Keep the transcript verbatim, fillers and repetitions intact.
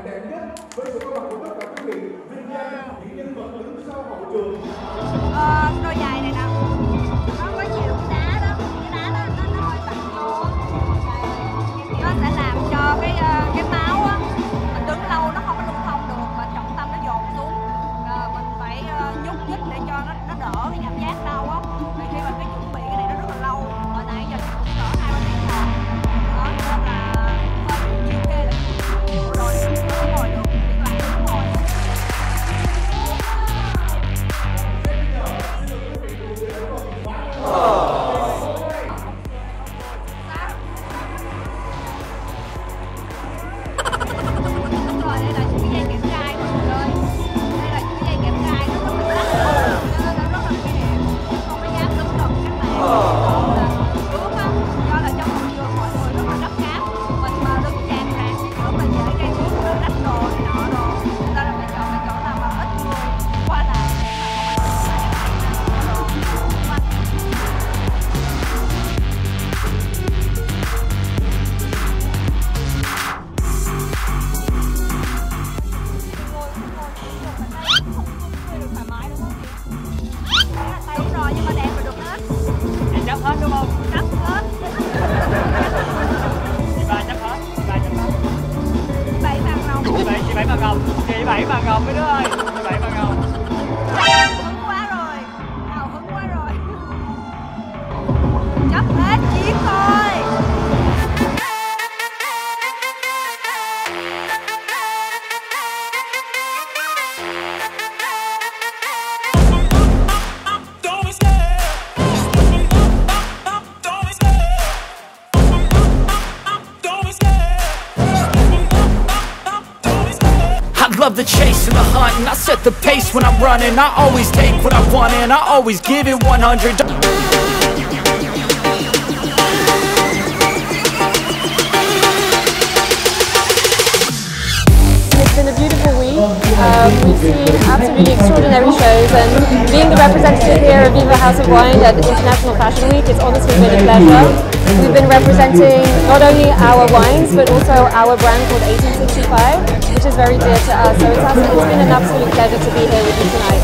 đẹp nhất với sự có mặt của tất cả quý vị vinh danh những nhân vật đứng sau hậu trường. Ờ, đôi giày này nè, nó có nhiều cái đá đó, cái đá đó nó nó hơi tặng vô, nó sẽ làm cho cái cái máu á, mình đứng lâu nó không có lưu thông được mà trọng tâm nó dồn xuống, à, mình phải nhúc nhích để cho nó nó đỡ cái cảm giác đau á. Vì khi mà cái chuẩn bị cái này nó rất là lâu, hồi nãy giờ cũng cỡ hai ba tiếng rồi, đó nên là hơi nhiều kê là rồi không ngồi được, đi lại không ngồi. Chị bảy bằng ngọc mấy đứa ơi, chị bảy bằng ngọc. Hứng quá rồi, hào hứng quá rồi. Chấp hết chiến thôi. Love the chase and the hunt, and I set the pace when I'm running. I always take what I want and I always give it one hundred. It's been a beautiful week. Um, we've seen absolutely extraordinary shows, and being the representative here of Viva House of Wine at International Fashion Week, it's honestly been a pleasure. We've been representing not only our wines but also our brand called eighteen sixty-five, which is very dear to us. So it's, it's been an absolute pleasure to be here with you tonight.